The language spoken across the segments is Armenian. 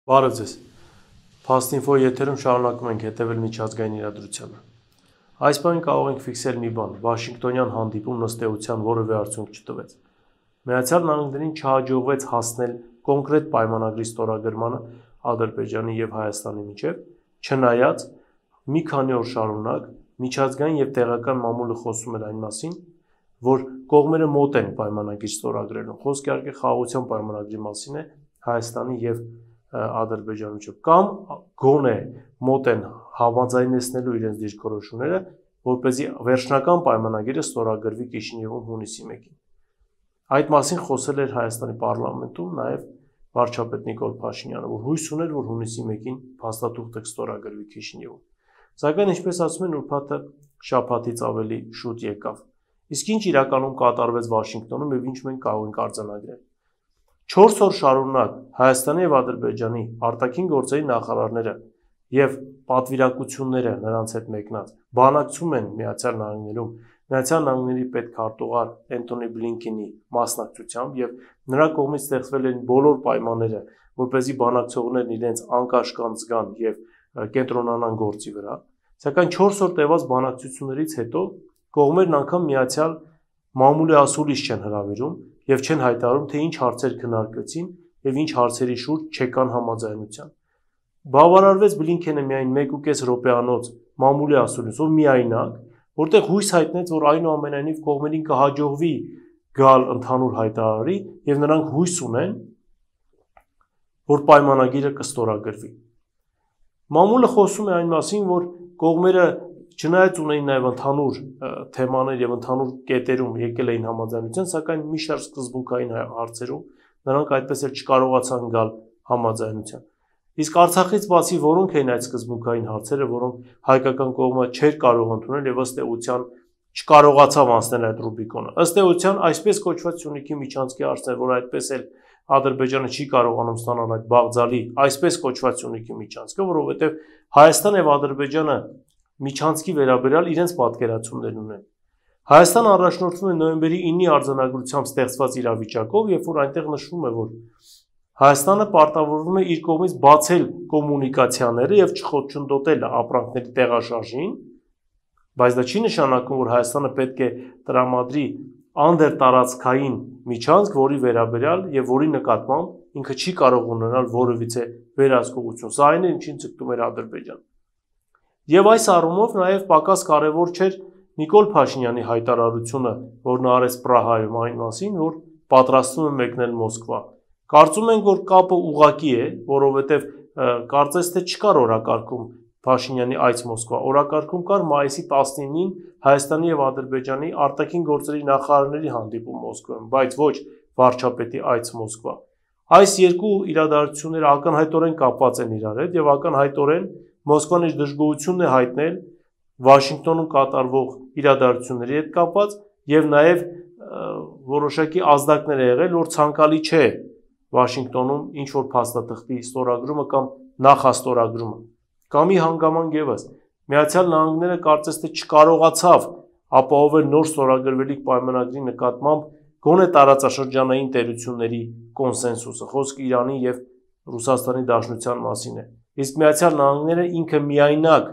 Բարև ձեզ։ Fast-info եթերում շարունակում ենք հետևել միջազգային իրադրությանը։ Այս բանը կարող ենք ֆիքսել մի բան՝ Վաշինգտոնյան հանդիպումն ըստ էության որևէ արդյունք չտվեց։ Միացյալ Նահանգներին չհաջողվեց հասնել կոնկրետ պայմանագրի ստորագրմանը Ադրբեջանի եւ Հայաստանի միջև, չնայած մի քանի օր շարունակ միջազգային եւ տեղական մամուլը խոսում էր այն մասին, որ կողմերը մոտ են պայմանագիր ստորագրելուն։ Խոսքը իհարկե խաղաղության պայմանագրի մասին է Հայաստանի եւ Ադրբեջանի միջև, կամ գոնե մոտ են համաձայնեցնելու իրենց դիրքորոշումները, որպեսզի վերջնական պայմանագիրը ստորագրվի Կիշինևում հունիսի 1-ին։ Այդ մասին խոսել էր Հայաստանի պարլամենտում նաև վարչապետ Նիկոլ Փաշինյանը, որ հույս ուներ, որ հունիսի 1-ին փաստաթուղթը կստորագրվի Կիշինևում։ Սակայն, ինչպես ասում են, ուրբաթը շաբաթից ավելի շուտ եկավ։ Իսկ ինչ իրականում կատարվեց Վաշինգտոնում եւ ինչ մենք կարող ենք արձանագրել։ 4 օր շարունակ Հայաստանի եւ Ադրբեջանի արտաքին գործերի նախարարները եւ պատվիրակությունները նրանց հետ մեկնած բանակցում են Միացյալ Նահանգներում Միացյալ Նահանգների պետքարտուղար Անտոնի Բլինքենի մասնակցությամբ եւ նրա կողմից ստեղծվել են բոլոր պայմանները, որպեսզի բանակցողներն իրենց անկաշկանդ զգան եւ կենտրոնանան գործի վրա։ Սակայն 4 օր տևած բանակցություններից հետո կողմերն անգամ միացյալ մամուլի ասուլիս չեն հրավիրում եւ չեն հայտարարում, թե ինչ հարցեր քննարկվեցին եւ ինչ հարցերի շուրջ չեկան համաձայնության։ Բավարարվեց Բլինքենը միայն 1.5 րոպեանոց մամուլի ասուլիսով միայնակ, որտեղ հույս հայտնեց, որ այնուամենայնիվ կողմերին կհաջողվի գալ ընդհանուր հայտարարի եւ նրանք հույս ունեն, որ պայմանագիրը կստորագրվի։ Մամուլը խոսում է այն մասին, որ կողմերը չնայած ունեին նաև ընդհանուր թեմաներ եւ ընդհանուր կետերում եկել էին համաձայնության, սակայն մի շարք սկզբունքային հարցերում նրանք այդպես էլ չկարողացան գալ համաձայնության։ Իսկ Արցախից բացի որոնք էին այդ սկզբունքային հարցերը, որոնք հայկական կողմը չէր կարող ընդունել եւ ըստ էության չկարողացավ անցնել այդ ռուբիկոնը։ Ըստ էության այսպես կոչված Սյունիքի միջանցքի հարցեր, որ այդպես էլ Ադրբեջանը չի կարողանում ստանալ այդ բաղձալի այսպես կոչված Սյունիքի միջանցքը, որովհետեւ Հայաստան եւ Ադրբեջանը միջանցքի վերաբերյալ իրենց պատկերացումներն ունեն։ Հայաստանը առաջնորդվում է նոյեմբերի 9-ի արձանագրությամբ ստեղծված իրավիճակով, երբ որ այնտեղ նշվում է, որ Հայաստանը պարտավորվում է իր կողմից բացել կոմունիկացիաները եւ չխոչընդոտել ապրանքների տեղաշարժին, բայց դա չի նշանակում, որ Հայաստանը պետք է տրամադրի անդերտարածքային միջանցք, որի վերաբերյալ եւ որի նկատմամբ ինքը չի կարող ունենալ որևիցե վերահսկողություն։ Սա այն է, ինչին ցկտում էր Ադրբեջանը։ Եվ այս առումով նաև պակաս կարևոր չէր Նիկոլ Փաշինյանի հայտարարությունը, որ նա արեց Պրահայում այն մասին, որ պատրաստվում է մեկնել Մոսկվա։ Կարծում ենք, որ կապը ուղղակի է, որովհետև կարծես թե չկար օրակարգում Փաշինյանի այց Մոսկվա։ Օրակարգում կար մայիսի 19-ին Հայաստանի եւ Ադրբեջանի արտաքին գործերի նախարարների հանդիպում Մոսկվայում, բայց ոչ վարչապետի այց Մոսկվա։ Այս երկու իրադարձությունները ակնհայտորեն կապված են իրար հետ եւ ակնհայտորեն Մոսկվան իր դժգոհությունն է հայտնել Վաշինգտոնում կատարվող իրադարձությունների հետ կապված եւ նաեւ որոշակի ազդակներ է եղել, որ ցանկալի չէ Վաշինգտոնում ինչ որ փաստաթղթի ստորագրումը կամ նախաստորագրումը։ Կամ ի հանգամանք եւս Միացյալ Նահանգները կարծես թե չկարողացավ ապահովել նոր ստորագրվելիք պայմանագրի նկատմամբ գոնե տարածաշրջանային տերությունների կոնսենսուսը, խոսքը Իրանի եւ Ռուսաստանի Դաշնության մասին է։ Իսկ Միացյալ Նահանգները ինքը միայնակ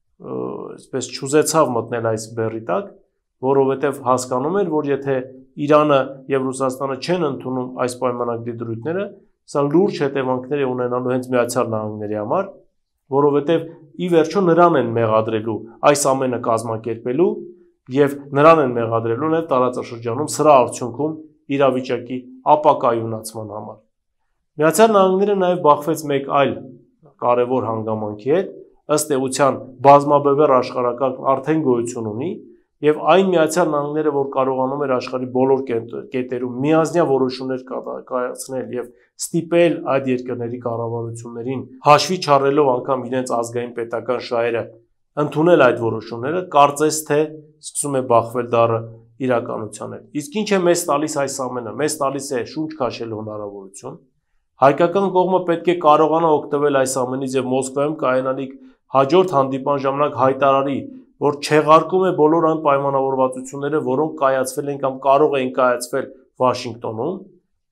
այսպես չուզեցավ մտնել այս բեռի տակ, որովհետև հասկանում էր, որ եթե Իրանը եւ Ռուսաստանը չեն ընդունում այս պայմանագրի դրույթները, սա լուրջ հետևանքներ է ունենալու հենց Միացյալ Նահանգների համար, որովհետև ի վերջո նրան են մեղադրելու այս ամենը կազմակերպելու եւ նրան են մեղադրելու նաեւ տարածաշրջանում սրա արդյունքում իրավիճակի ապակայունացման համար։ Միացյալ Նահանգները նաեւ բախվեց մեկ այլ կարևոր հանգամանքի հետ, ըստ էության բազմաբևեռ աշխարհակարգ արդեն գոյություն ունի եւ այն Միացյալ Նահանգները, որ կարողանում էր աշխարհի բոլոր կետերում միանձնյա որոշումներ կայացնել եւ ստիպել այդ երկրների կառավարություններին հաշվի չառնելով անգամ իրենց ազգային պետական շահերը ընդունել այդ որոշումները, կարծես թե սկսում է բախվել դառը իրականության հետ։ Իսկ ինչ է մեզ տալիս այս ամենը։ Մեզ տալիս է շունչ քաշելու հնարավորություն։ Հայկական կողմը պետք է կարողանա օգտվել այս ամենից եւ Մոսկվայում կայանալիք հաջորդ հանդիպան ժամանակ հայտարարի, որ չեղարկում է բոլոր այն պայմանավորվածությունները, որոնք կայացվել են կամ կարող էին կայացվել Վաշինգտոնում,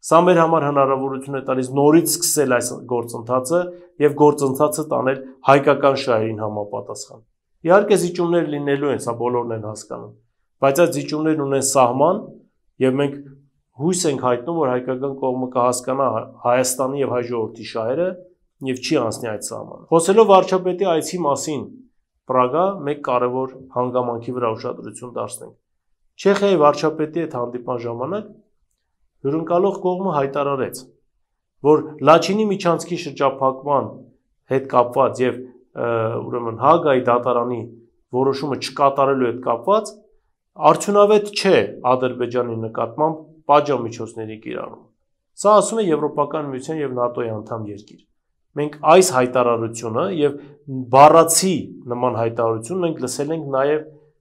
Սա մեր համար հնարավորություն է տալիս նորից սկսել այս գործընթացը եւ գործընթացը տանել հայկական շահերին համապատասխան։ Իհարկե զիջումներ լինելու են, սա բոլորն են հասկանում, բայց այդ զիջումներն ունեն սահման եւ մենք հույս ենք հայտնում, որ հայկական կողմը կհասկանա Հայաստանի եւ հայ ժողովրդի շահերը եւ չի անցնի այդ սահմանը։ Խոսելով վարչապետի այցի մասին Պրագա մեկ կարևոր հանգամանքի վրա ուշադրություն դարձնենք։ Չեխիայի վարչապետի հետ հանդիպման ժամանակ հյուրընկալող կողմը հայտարարեց, որ Լաչինի միջանցքի շրջափակման հետ կապված եւ ուրեմն Հագայի դատարանի որոշումը չկատարելու հետ կապված արդյունավետ չէ Ադրբեջանի նկատմամբ պատժամիջոցների կիրառումը։ Սա ասում է Եվրոպական միության եւ ՆԱՏՕ-ի անդամ երկիր։ Մենք այս հայտարարությունը եւ բառացի նման հայտարարություն մենք լսել ենք նաեւ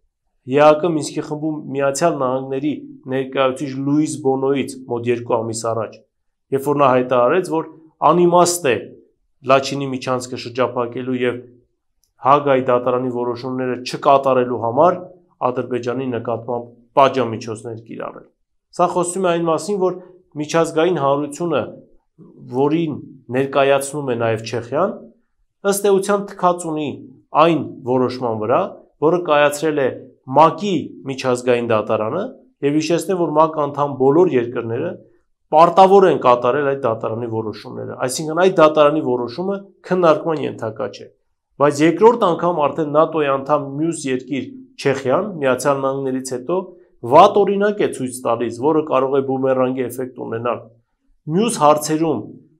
ԵԱԿ Մինսկի խմբում Միացյալ Նահանգների ներկայացուցիչ Լուիս Բոնոից մոտ 2 ամիս առաջ, երբ որ նա հայտարարեց, որ անիմաստ է Լաչինի միջանցքը շրջափակելու եւ Հագայի դատարանի որոշումները չկատարելու համար Ադրբեջանի նկատմամբ պատժամիջոցներ կիրառել։ Սա խոսում է այն մասին, որ միջազգային հանրությունը, որին ներկայացնում է նաեւ Չեխիան, ըստ էության թքած ունի այն որոշման վրա, որը կայացրել է ՄԱԿ-ի միջազգային դատարանը եւ հիշեցնեմ, որ ՄԱԿ անդամ բոլոր երկրները պարտավոր են կատարել այդ դատարանի որոշումները, այսինքն այդ դատարանի որոշումը քննարկման ենթակա չէ, բայց երկրորդ անգամ արդեն ՆԱՏՕ-ի անդամ մյուս երկիր Չեխիան Միացյալ Նահանգներից հետո վատ օրինակ է ցույց տալիս, որը կարող է բումերանգի էֆեկտ ունենալ։ Մյուս հարցերում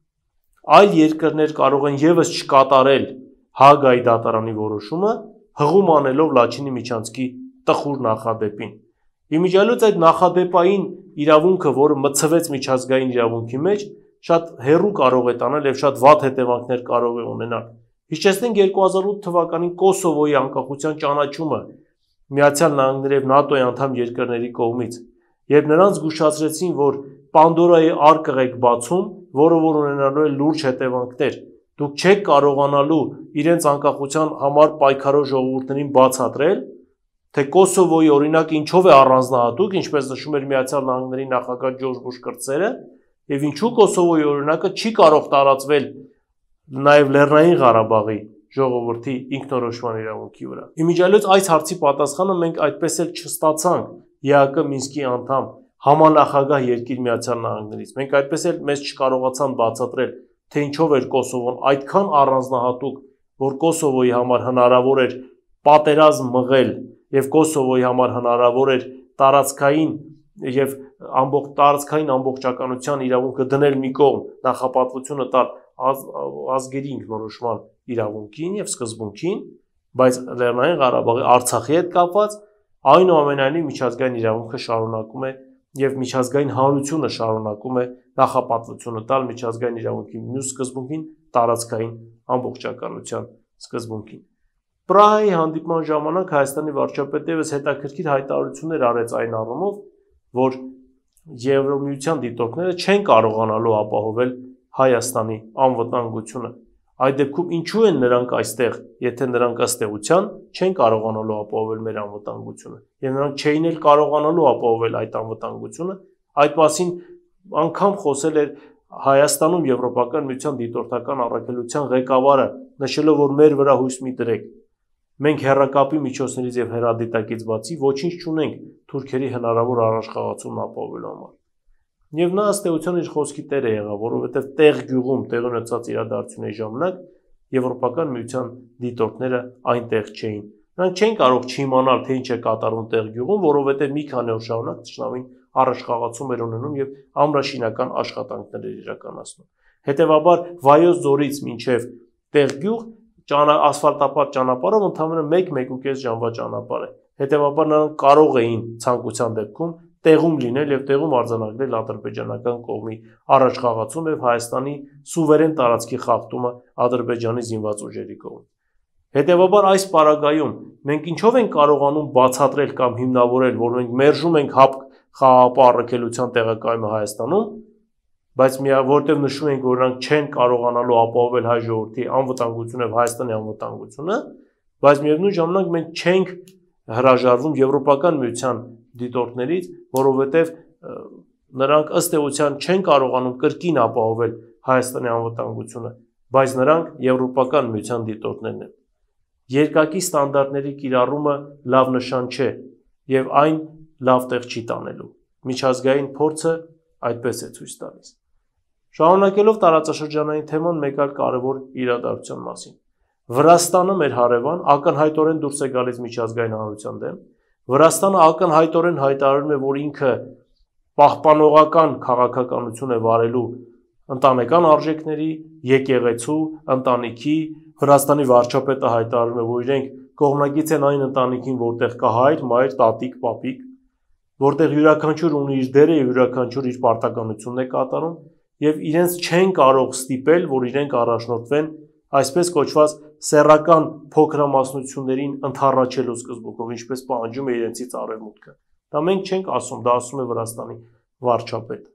այլ երկրներ կարող են եւս չկատարել Հագայի դատարանի որոշումը, հղում անելով Լաչինի միջանցքի տխուր նախադեպին։ Իմիջիալոց այդ նախադեպային իրավունքը, որը մցվեց միջազգային իրավունքի մեջ, շատ հեռու կարող է տանել եւ շատ վատ հետևանքներ կարող է ունենալ։ Հիշեցնենք 2008 թվականին Կոսովոյի անկախության ճանաչումը Միացյալ Նահանգների եւ ՆԱՏՕ-ի անդամ երկրների կողմից, երբ նրանց զգուշացրեցին, որ Պանդորայի արկղ եք բացում, որը որ ունենալու է լուրջ հետևանքներ։ Դուք չեք կարողանալու իրենց անկախության համար պայքարող ժողովուրդներին բացատրել, թե Կոսովոյի օրինակ ինչով է առանձնահատուկ, ինչպես նշում էր Միացյալ Նահանգների նախագահ Ջորջ Բուշ կրտսերը, եւ ինչու Կոսովոյի օրինակը չի կարող տարածվել նաեւ Լեռնային Ղարաբաղի ժողովրդի ինքնորոշման իրավունքի վրա։ Իմիջիալոց այս հարցի պատասխանը մենք այդպես էլ չստացանք ԵԱԿ Մինսկի անդամ համանախագահ երկիր Միացյալ Նահանգներից։ Մենք այդպես էլ մեզ չկարողացան բացատրել, թե ինչով էր Կոսովոն այդքան առանձնահատուկ, որ Կոսովոյի համար հնարավոր էր պատերազմ մղել եւ Կոսովոյի համար հնարավոր էր տարածքային եւ տարածքային ամբողջականության իրավունքը դնել մի կողմ, նախապատվությունը տալ ազգերի ինքնորոշման իրավունքին եւ սկզբունքին, բայց Լեռնային Ղարաբաղի Արցախի հետ կապված այնուամենայնիվ միջազգային իրավունքը շարունակում է եւ միջազգային հանրությունը շարունակում է նախապատվությունը տալ միջազգային իրավունքի մյուս սկզբունքին, տարածքային ամբողջականության սկզբունքին։ Պրահայի հանդիպման ժամանակ Հայաստանի վարչապետը եւս հետաքրքիր հայտարարություններ արեց այն առումով, որ Եվրոմիության դիտորդները չեն կարողանալու ապահովել Հայաստանի անվտանգությունը։ Այդ դեպքում ինչու են նրանք այստեղ, եթե նրանք ըստ էության չեն կարողանալու ապահովել մեր անվտանգությունը, եւ նրանք չէին էլ կարողանալու ապահովել այդ անվտանգությունը, այդ մասին անգամ խոսել էր Հայաստանում Եվրոպական միության դիտորդական առաքելության ղեկավարը, նշելով, որ մեր վրա հույս մի դրեք։ Մենք հեռակապի միջոցներից եւ հեռադիտակից բացի ոչինչ չունենք թուրքերի հնարավոր առաջխաղացումն ապահովելու համար։ Եվ նա ըստ էության իր խոսքի տերը եղավ, որովհետև տեղ գյուղում տեղի ունեցած իրադարձությունների ժամանակ Եվրոպական միության դիտորդները այնտեղ չէին։ Նրանք չէին կարող չիմանալ, թե ինչ է կատարվում տեղ գյուղում, որովհետև մի քանի օր շարունակ ճշնամին առաջխաղացում էր ունենում եւ ամրաշինական աշխատանքներ էր իրականացնում։ Հետևաբար Վայոց ձորից մինչև տեղ գյուղ ասֆալտապատ ճանապարհով ընդամենը 1-1.5 ժամվա ճանապարհ է։ Հետևաբար նրանք կարող էին ցանկության դեպքում տեղում լինել եւ տեղում արձանագրել ադրբեջանական կողմի առաջխաղացում եւ Հայաստանի սուվերեն տարածքի խախտումը Ադրբեջանի զինված ուժերի կողմից։ Հետևաբար այս պարագայում մենք ինչով ենք կարողանում բացատրել կամ հիմնավորել, որ մենք մերժում ենք խաղաղապահ առաքելության տեղակայումը Հայաստանում, բայց որտեղ նշում ենք, որ նրանք չեն կարողանալու ապահովել հայ ժողովրդի անվտանգությունը եւ Հայաստանի անվտանգությունը, բայց միևնույն ժամանակ մենք չենք հրաժարվում Եվրոպական միության դիտորդներից, որովհետև նրանք ըստ էության չեն կարողանում կրկին ապահովել Հայաստանի անվտանգությունը, բայց նրանք եվրոպական միության դիտորդներն են։ Երկակի ստանդարտների կիրառումը լավ նշան չէ եւ այն լավ տեղ չի տանելու։ Միջազգային փորձը այդպես է ցույց տալիս։ Շարունակելով տարածաշրջանային թեման մեկ այլ կարևոր իրադարձության մասին։ Վրաստանը մեր հարևան ակնհայտորեն դուրս է գալիս միջազգային հանրության դեմ։ Վրաստանը ակնհայտորեն հայտարարում է, որ ինքը պահպանողական քաղաքականություն է վարելու ընտանեկան արժեքների, եկեղեցու, ընտանիքի։ Վրաստանի վարչապետը հայտարարում է, որ իրենք կողմնակից են այն ընտանիքին, որտեղ կա հայր, մայր, տատիկ, պապիկ, որտեղ յուրաքանչյուր ունի իր դերը եւ յուրաքանչյուր իր պարտականությունն է կատարում եւ իրենց չեն կարող ստիպել, որ իրենք առաջնորդվեն այսպես կոչված սեռական փոքրամասնություններին ընդառաջելու սկզբունքով, ինչպես պահանջում է իրենցից արևմուտքը։ Դա մենք չենք ասում, դա ասում է Վրաստանի վարչապետը։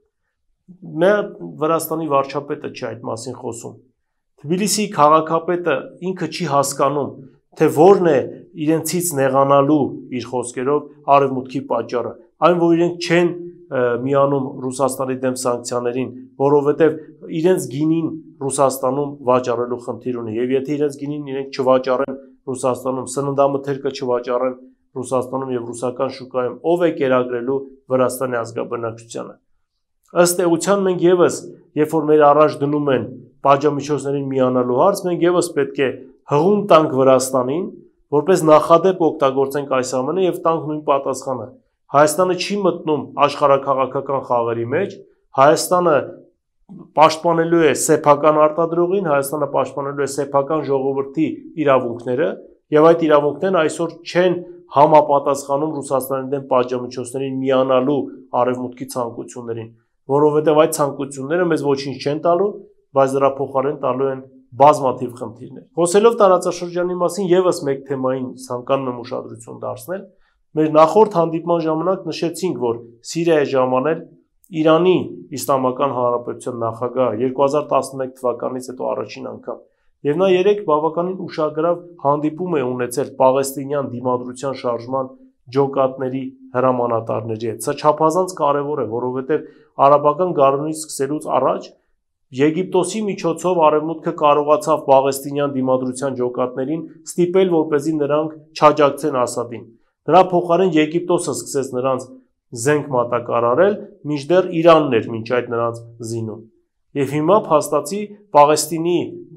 Մեր Վրաստանի վարչապետը չի այդ մասին խոսում։ Թբիլիսիի քաղաքապետը ինքը չի հասկանում, թե որն է իրենցից նեղանալու իր խոսքերով արևմուտքի պատճառը, այն որ իրենք չեն միանում Ռուսաստանի դեմ սանկցիաներին, որովհետև իրենց գինին Ռուսաստանում վաճառելու խնդիր ունի, եւ եթե իրենց գինին իրենք չվաճառեն Ռուսաստանում, սննդամթերքը չվաճառեն Ռուսաստանում եւ ռուսական շուկայում, ով է կերակրելու Վրաստանի ազգաբնակչությանը։ Ըստ էության մենք եւս, երբ որ մեր առաջ դնում են պատժամիջոցներին միանալու հարց, մենք եւս պետք է հղում տանք Վրաստանին, որպես նախադեպ օգտագործենք այս ամենը եւ տանք նույն պատասխանը։ Հայաստանը չի մտնում աշխարհաքաղաքական խաղերի մեջ, Հայաստանը պաշտպանելու է սեփական արտադրողին, Հայաստանը պաշտպանելու է սեփական ժողովրդի իրավունքները եւ այդ իրավունքներն այսօր չեն համապատասխանում Ռուսաստանի դեմ պատժամիջոցներին միանալու արևմուտքի ցանկություններին, որովհետեւ այդ ցանկությունները մեզ ոչինչ չեն տալու, բայց դրա փոխարեն տալու են բազմաթիվ խնդիրներ։ Խոսելով տարածաշրջանի մասին եւս մեկ թեմային ցանկանում եմ ուշադրություն դարձնել։ Մեր նախորդ հանդիպման ժամանակ նշեցինք, որ Սիրիայի ժամանակ Իրանի Իսլամական Հանրապետության նախագահ 2011 թվականից հետո առաջին անգամ եւ նա երեք բավականին ուշագրավ հանդիպում է ունեցել Պաղեստինյան դիմադրության շարժման ջոկատների հրամանատարների հետ։ Սա չափազանց կարևոր է, որովհետեւ արաբական գարունից սկսելուց առաջ Եգիպտոսի միջոցով արևմուտքը կարողացավ Պաղեստինյան դիմադրության ջոկատներին ստիպել, որպեսզի նրանք չաջակցեն Ասադին։ Դրա փոխարեն Եգիպտոսը սկսեց նրանց զենք մատակարարել, մինչդեռ Իրանն էր մինչ այդ նրանց զինում։ Եվ հիմա փաստացի Պաղեստինի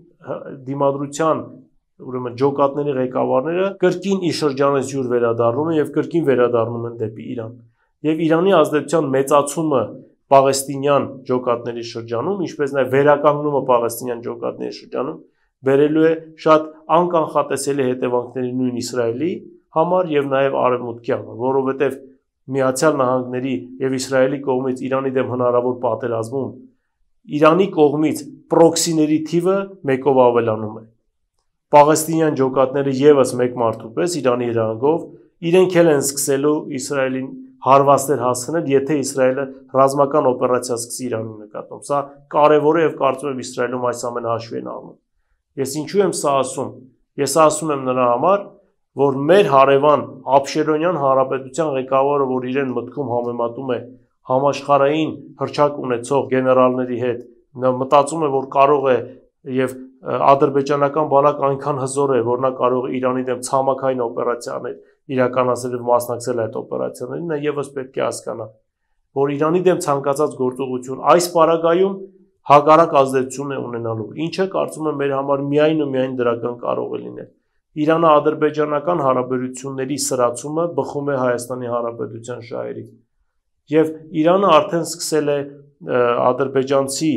դիմադրության ուրեմն ջոկատների ղեկավարները կրկին իր շրջանից յուր վերադառնում են եւ կրկին վերադառնում են դեպի Իրան։ Եվ Իրանի ազդեցության մեծացումը Պաղեստինյան ջոկատների շրջանում, ինչպես նաև վերականգնումը Պաղեստինյան ջոկատների շրջանում բերելու է շատ անկանխատեսելի հետևանքների նույն Իսրայելի համար եւ նաև արևմուտքի համար, որովհետեւ Միացյալ Նահանգների եւ Իսրայելի կողմից Իրանի դեմ հնարավոր պատերազմում Իրանի կողմից պրոքսիների թիվը մեկով ավելանում է։ Պաղեստինյան ջոկատները եւս մեկ մարդու պես Իրանի հրահանգով իրենք էլ են սկսելու Իսրայելին հարվածներ հասցնել, եթե Իսրայելը ռազմական օպերացիա սկսի Իրանի նկատմամբ։ Սա կարևոր է եւ կարծում եմ Իսրայելում այս ամենը հաշվի են առնում։ Ես ինչու եմ սա ասում։ Ես ասում եմ նրա համար, որ մեր հարևան Աբշերոնյան հանրապետության ղեկավարը, որ իրեն մտքում համեմատում է համաշխարհային հռչակ ունեցող գեներալների հետ, նա մտածում է, որ կարող է եւ ադրբեջանական բանակ այնքան հզոր է, որ նա կարող է Իրանի դեմ ցամաքային օպերացիաներ իրականացնել եւ մասնակցել այդ օպերացիաներին, նա եւս պետք է հասկանա, որ Իրանի դեմ ցանկացած գործողություն այս պարագայում հակառակ ազդեցություն է ունենալու, ինչը կարծում եմ մեր համար միայն ու միայն դրական կարող է լինել։ Իրано-ադրբեջանական հարաբերությունների սրացումը բխում է Հայաստանի Հանրապետության շահերից։ Եվ Իրանը արդեն սկսել է ադրբեջանցի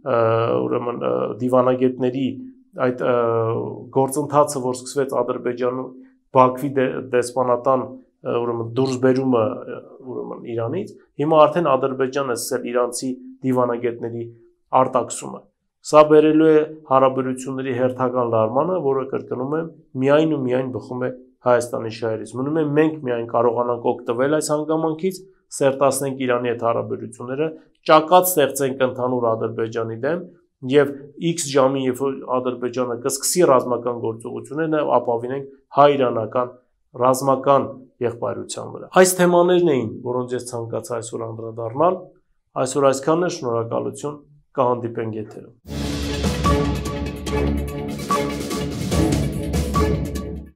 ուրեմն դիվանագետների այդ գործընթացը, որ սկսվեց Ադրբեջանում Բաքվի դեսպանատան ուրեմն դուրսբերումը ուրեմն Իրանից, հիմա արդեն Ադրբեջանը սկսել իրանցի դիվանագետների արտաքսումը։ Սա բերելու է հարաբերությունների հերթական լարմանը, որը կրկնում եմ, միայն ու միայն բխում է Հայաստանի շահերից։ Մնում է մենք միայն կարողանանք օգտվել այս հանգամանքից, սերտացնենք Իրանի հետ հարաբերությունները, ճակատ ստեղծենք ընդհանուր Ադրբեջանի դեմ եւ X ժամին, երբ որ Ադրբեջանը կսկսի ռազմական գործողությունները, ապավինենք հայ-իրանական ռազմական եղբայրության վրա։ Այս թեմաներն էին, որոնց ես ցանկացա այսօր անդրադառնալ։ Այսօր այսքանն է, շնորհակալություն, կհանդիպենք եթերում։